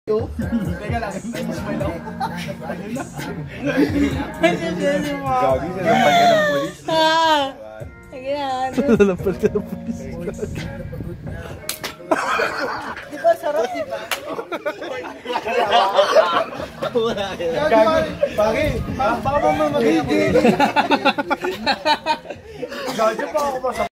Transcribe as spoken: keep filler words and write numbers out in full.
Teka lang, hindi mo smile ako. Gagi, nalampal ka ng polis. Ah! Sige na. Nalampal ka ng polis. Diba sarap, diba? Gagi, bagay. Baka mo mag-higil. Gagi pa ako pa sa